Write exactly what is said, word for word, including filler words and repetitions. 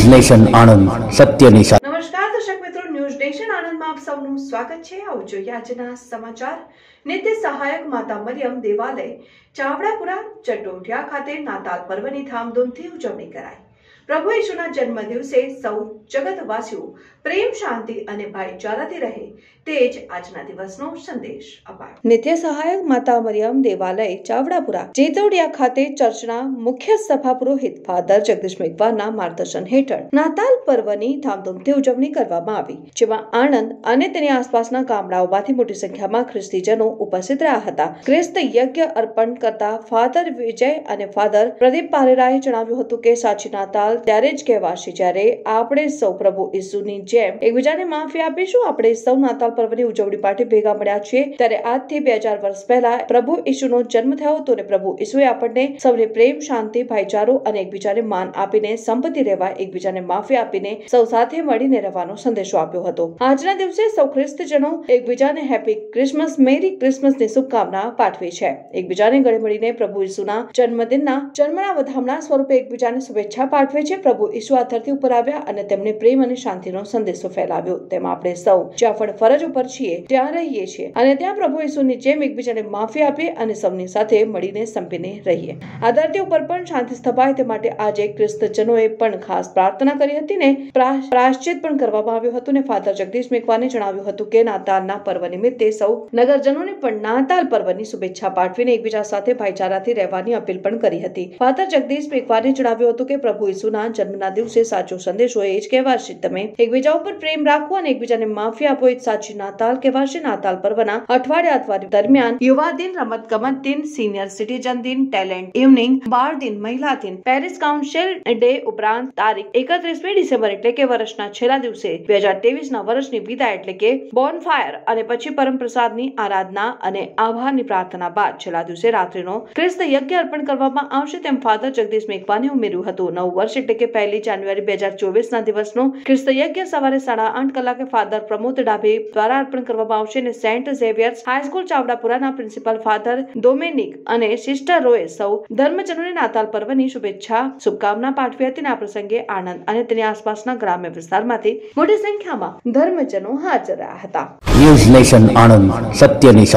News nation Anand સત્યની સાથે। નમસ્કાર દર્શક મિત્રો, ન્યૂઝ નેશન આણંદમાં આપ સૌનું સ્વાગત છે। આવો જોઈએ આજના સમાચાર। નિત્ય સહાયક માતા મરિયમ દેવાલય ચાવડાપુરા ચટોડિયા ખાતે નાતાલ પર્વની ધામધૂમથી ઉજવણી કરાઈ। પ્રભુ ઈસુના જન્મ દિવસે સૌ જગતવાસીઓ પ્રેમ, શાંતિ અને ભાઈચારાથી રહે તે જ આજના દિવસનો સંદેશ અપાયો। નિત્ય સહાયક માતા મરિયમ દેવાલય ચાવડાપુરા ચેતોડિયા ખાતે ચર્ચના મુખ્ય સભા પુરોહિત ફાધર જગદીશ મેઘવારના માર્ગદર્શન હેઠળ નાતાલ પર્વની ધામધૂમથી ઉજવણી કરવામાં આવી, જેમાં આણંદ અને તેની આસપાસના ગામડાઓમાંથી મોટી સંખ્યામાં ખ્રિસ્તીજનો ઉપસ્થિત રહ્યા હતા। ખ્રિસ્ત યજ્ઞ અર્પણ કરતા ફાધર વિજય અને ફાધર પ્રદીપ પારેરાએ જણાવ્યું હતું કે સાચી નાતાલ ત્યારે જ કહેવાશે જ્યારે આપણે સૌ પ્રભુ ઈસુની જેમ એકબીજાને માફી આપીશું। આપણે સૌ નાતાલ પર્વની ઉજવણી માટે ભેગા મળ્યા છીએ ત્યારે આજથી બે હજાર વર્ષ પહેલા પ્રભુ ઈસુનો જન્મ થયો હતો અને પ્રભુ ઈસુએ આપણને સૌને પ્રેમ, શાંતિ, ભાઈચારો અને એકબીજાને માન આપીને સંપત્તિ રહેવા, એકબીજાને માફી આપીને સૌ સાથે મળીને રહેવાનો સંદેશો આપ્યો હતો। આજના દિવસે સૌ ખ્રિસ્તજનો એકબીજાને હેપી ક્રિસમસ, મેરી ક્રિસમસની શુભકામના પાઠવી છે। એકબીજાને ગળે મળીને પ્રભુ ઈસુના જન્મદિનના જન્મના વધામણા સ્વરૂપે એકબીજાને શુભેચ્છા પાઠવે છે। પ્રભુ ઈસુ આ ધરતી ઉપર આવ્યા અને તેમણે પ્રેમ અને શાંતિનો સંદેશો ફેલાવ્યો। તેમાં આપણે સૌ જ્યાં ફરજ ઉપર છીએ ત્યાં રહીએ છીએ અને ત્યાં પ્રભુ ઈસુની જેમ એકબીજાને માફી આપીએ અને સૌની સાથે મળીને સંપીને રહીએ। આ ધરતી ઉપર પણ શાંતિ સ્થપાય તે માટે આજે ક્રિસ્તજનોએ પણ ખાસ પ્રાર્થના કરી હતી ને પ્રાયશ્ચિત પણ કરવામાં આવ્યું હતું ને ફાધર જગદીશ મેઘવાને જણાવ્યું હતું કે નાતાલના પર્વ નિમિત્તે સૌ નગરજનોને પણ નાતાલ પર્વની શુભેચ્છા પાઠવીને એકબીજા સાથે ભાઈચારાથી રહેવાની અપીલ પણ કરી હતી। ફાધર જગદીશ મેઘવાને જણાવ્યું હતું કે પ્રભુ ઈસુના જન્મના દિવસે સાચો સંદેશો એ જ કહેવાશે, તમે એકબીજા ઉપર પ્રેમ રાખો અને એકબીજાને માફી આપો, એ સાચી નાતાલ કહેવાશે। નાતાલ પર્વના અઠવાડિયા અઠવાડિયા દરમિયાન યુવા દિન, રમત ગમત દિન, સિનિયર સિટીઝન દિન, ટેલેન્ટ ઇવનિંગ, બાળ દિન, મહિલા દિન, પેરિસ કાઉન્સિલ ડે ઉપરાંત તારીખ એકત્રીસમી ડિસેમ્બર એટલે કે વર્ષના છેલ્લા દિવસે બે હજાર ત્રેવીસ ના વર્ષની વિદાય એટલે કે બોનફાયર અને પછી પરમ પ્રસાદની આરાધના અને આભારની પ્રાર્થના બાદ છેલ્લા દિવસે રાત્રિનો ખ્રિસ્ત યજ્ઞ અર્પણ કરવામાં આવશે તેમ ફાધર જગદીશ મેઘવાને ઉમેર્યું હતું। નવ વર્ષ એટલે કે પહેલી જાન્યુઆરી બે હજાર ચોવીસ ના દિવસનો ખ્રિસ્ત યજ્ઞ સવારે સાડા આઠ કલાકે ફાધર પ્રમોદ ડાભે દ્વારા અર્પણ કરવામાં આવશે અને સેન્ટ ઝેવિયર્સ હાઈસ્કૂલ ચાવડાપુરાના પ્રિન્સિપાલ ફાધર ડોમેનિક અને સિસ્ટરોએ સૌ ધર્મજનોને નાતાલ પર્વની શુભેચ્છા શુભકામના પાઠવી હતી। આ પ્રસંગે આણંદ અને તેની આસપાસના ગ્રામ્ય વિસ્તારમાંથી મોટી સંખ્યામાં ધર્મજનો હાજર રહ્યા હતા। ન્યૂઝ નેશન આણંદ સત્યની સાથે।